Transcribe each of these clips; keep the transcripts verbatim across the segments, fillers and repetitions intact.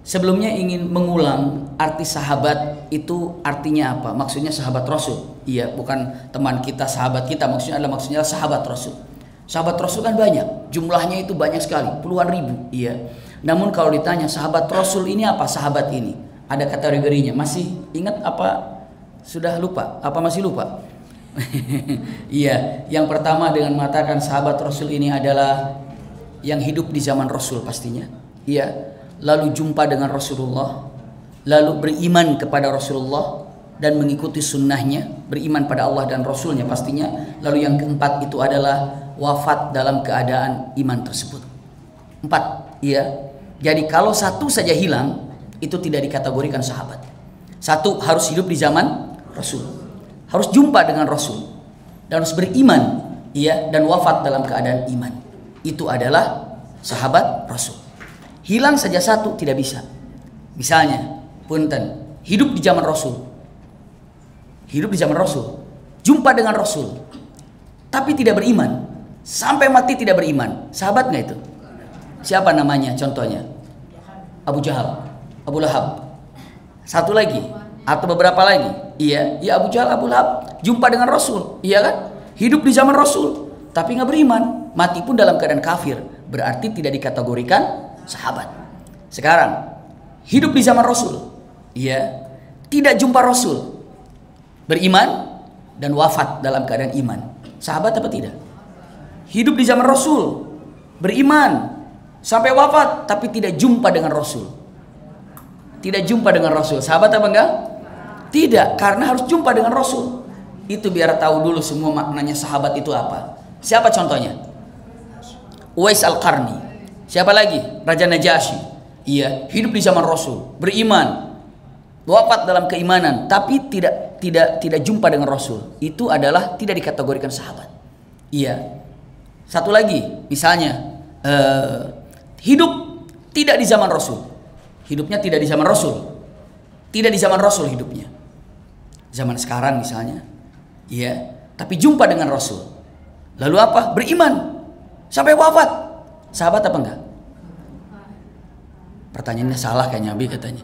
Sebelumnya ingin mengulang arti sahabat itu artinya apa? Maksudnya sahabat Rasul. Iya, bukan teman kita, sahabat kita. Maksudnya adalah maksudnya adalah sahabat Rasul. Sahabat Rasul kan banyak, jumlahnya itu banyak sekali, puluhan ribu. Iya. Namun kalau ditanya sahabat Rasul ini apa? Sahabat ini ada kategorinya. Masih ingat apa? Sudah lupa? Apa masih lupa? Iya. Yang pertama dengan mengatakan sahabat Rasul ini adalah yang hidup di zaman Rasul pastinya. Iya. Lalu jumpa dengan Rasulullah, lalu beriman kepada Rasulullah dan mengikuti sunnahnya, beriman pada Allah dan Rasulnya pastinya. Lalu yang keempat itu adalah wafat dalam keadaan iman tersebut. Empat, iya. Jadi kalau satu saja hilang, itu tidak dikategorikan sahabat. Satu harus hidup di zaman Rasul, harus jumpa dengan Rasul dan harus beriman, iya, dan wafat dalam keadaan iman. Itu adalah sahabat Rasul. Hilang saja satu tidak bisa. Misalnya, punten, hidup di zaman Rasul, hidup di zaman Rasul, jumpa dengan Rasul, tapi tidak beriman, sampai mati tidak beriman. Sahabat nggak itu? Siapa namanya? Contohnya, Abu Jahal, Abu Lahab. Satu lagi atau beberapa lagi? Iya, ya Abu Jahal, Abu Lahab, jumpa dengan Rasul, iya kan? Hidup di zaman Rasul, tapi nggak beriman, mati pun dalam keadaan kafir. Berarti tidak dikategorikan sahabat. Sekarang hidup di zaman Rasul, iya, tidak jumpa Rasul, beriman dan wafat dalam keadaan iman. Sahabat apa tidak? Hidup di zaman Rasul, beriman sampai wafat, tapi tidak jumpa dengan Rasul. Tidak jumpa dengan Rasul. Sahabat apa enggak? Tidak, karena harus jumpa dengan Rasul. Itu biar tahu dulu semua maknanya sahabat itu apa. Siapa contohnya? Uwais Al-Qarni. Siapa lagi? Raja Najasyi. Iya, hidup di zaman Rasul, beriman, wafat dalam keimanan, tapi tidak tidak tidak jumpa dengan Rasul. Itu adalah tidak dikategorikan sahabat. Iya. Satu lagi, misalnya uh, hidup tidak di zaman Rasul. Hidupnya tidak di zaman Rasul. Tidak di zaman Rasul hidupnya. Zaman sekarang misalnya. Iya, tapi jumpa dengan Rasul. Lalu apa? Beriman sampai wafat. Sahabat apa enggak? Pertanyaannya salah kayaknya Abi katanya.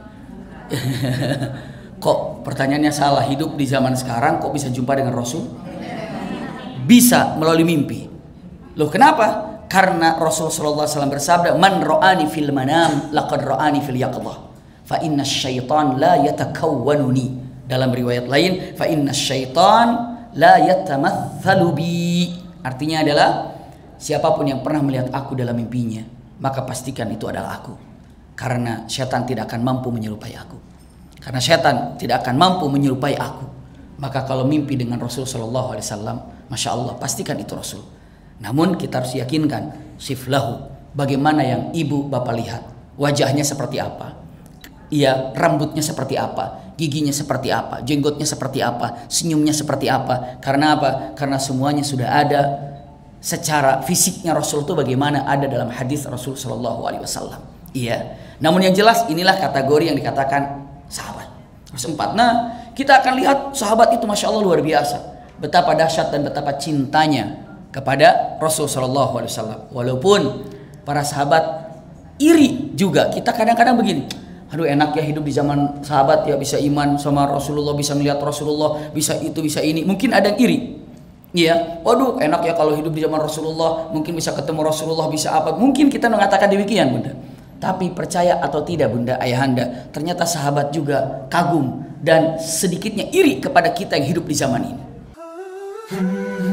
Kok pertanyaannya salah? Hidup di zaman sekarang kok bisa jumpa dengan Rasul? Bisa melalui mimpi. Loh kenapa? Karena Rasul sallallahu alaihi wasallam bersabda, "Man ra'ani fil manam laqad ra'ani fil yaqظah. Fa inna syaitan la yatakawwanuni." Dalam riwayat lain, "Fa inna syaitan la yatamatsalu bi." Artinya adalah siapapun yang pernah melihat aku dalam mimpinya, maka pastikan itu adalah aku. Karena setan tidak akan mampu menyerupai aku. Karena setan tidak akan mampu menyerupai aku. Maka kalau mimpi dengan Rasul sallallahu alaihi wasallam, Masya Allah, pastikan itu Rasul. Namun kita harus yakinkan siflahu, bagaimana yang ibu bapak lihat, wajahnya seperti apa, ia rambutnya seperti apa, giginya seperti apa, jenggotnya seperti apa, senyumnya seperti apa. Karena apa? Karena semuanya sudah ada. Secara fisiknya Rasul itu bagaimana ada dalam hadis Rasul sallallahu alaihi wasallam. Iya. Namun yang jelas inilah kategori yang dikatakan sahabat. Terus empat. Nah, kita akan lihat sahabat itu Masya Allah luar biasa. Betapa dahsyat dan betapa cintanya kepada Rasul sallallahu alaihi wasallam. Walaupun para sahabat iri juga. Kita kadang-kadang begini. Aduh enak ya hidup di zaman sahabat ya, bisa iman sama Rasulullah, bisa melihat Rasulullah, bisa itu, bisa ini. Mungkin ada yang iri. Iya, waduh enak ya kalau hidup di zaman Rasulullah, mungkin bisa ketemu Rasulullah, bisa apa. Mungkin kita mengatakan demikian Bunda. Tapi percaya atau tidak Bunda, Ayahanda, ternyata sahabat juga kagum dan sedikitnya iri kepada kita yang hidup di zaman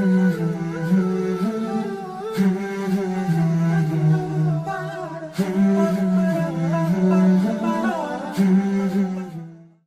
ini.